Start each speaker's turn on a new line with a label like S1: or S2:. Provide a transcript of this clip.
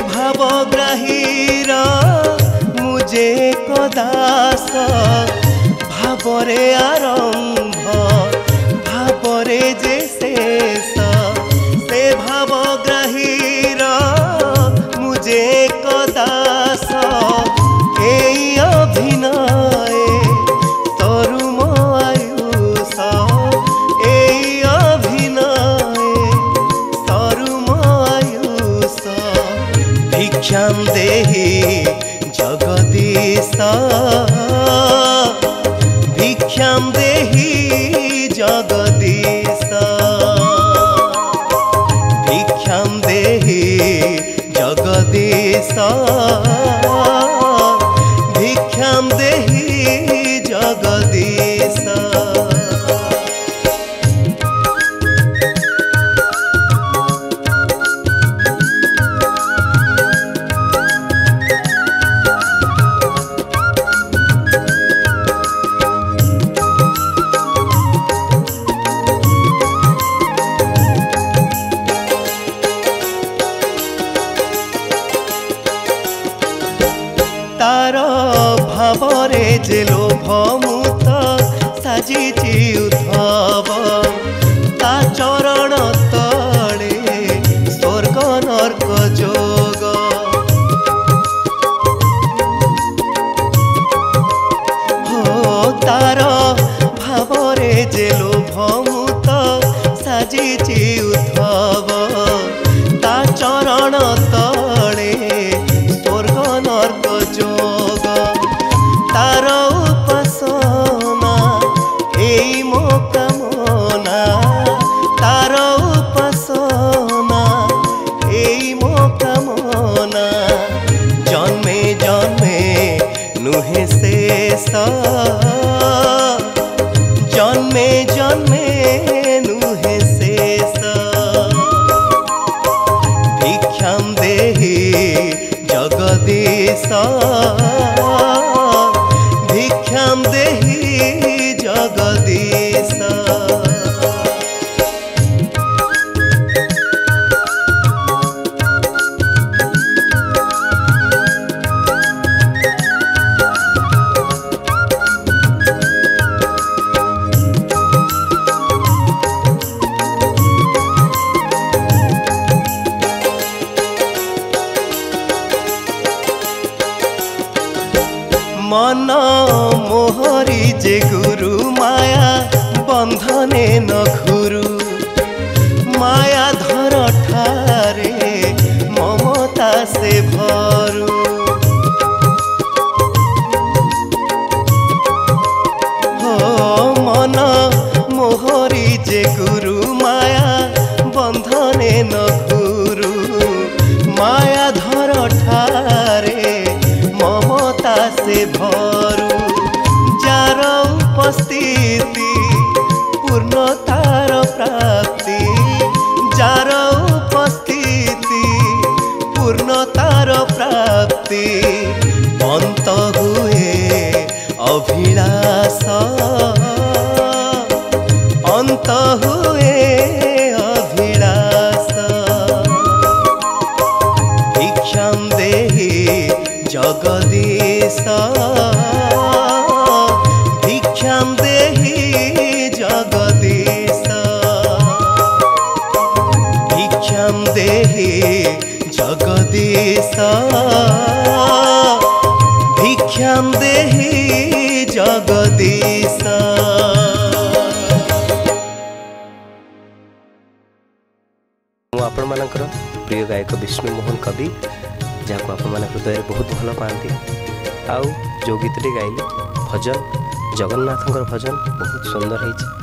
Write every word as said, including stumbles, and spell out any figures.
S1: भावग्राहीर मुझे कदास भावरे आरंभ भावरे जे शेष से भावग्राहीर मुझे कदास एई अभिनय तरुम आयुष एई अभिनय तरुम आयुष भिक्षां देहि जगदीश भिक्षां देहि जगदीश भिक्षां देहि जगदीश भिक्षां देहि जगदीश। तार भावरे जे लोभ मुत साजिची उद्धव ता चरण तले स्वर्ग नर्क जोग हो तार भावरे जे लोभ मुत साजिची उद्धव ता चरण तले स्वर्ग नर्क जोग तार उपासना एई मो कामना तार उपासना एई मो कामना जन्मे जन्मे नुहे शेष जन्मे जन्मे नुहे शेष भिक्षां देहि जगदीश भिक्षां देहि जगदीश। मन मोहरी जे गुरु माया बंधने न घुरु माया धर ठारे ममता से भरू हो मन मोहरी जे गुरु माया बंधने न घुरु माया धर ठारे ममता से भरू जार उपस्थिति पूर्णतार प्राप्ति जार उपस्थिति पूर्णतार प्राप्ति अंत हुए अभिलाष अंत हुए अभिलाष भिक्षां देहि जगदीश भिक्षां देहि जगदीश भिक्षां देहि जगदीश भिक्षां देहि जगदीश। आपण मानकर प्रिय गायक विष्णु मोहन कवि जहाँ आप हृदय बहुत भल पाती आउ जो गीतटी गाइले भजन जगन्नाथ भजन बहुत सुंदर है।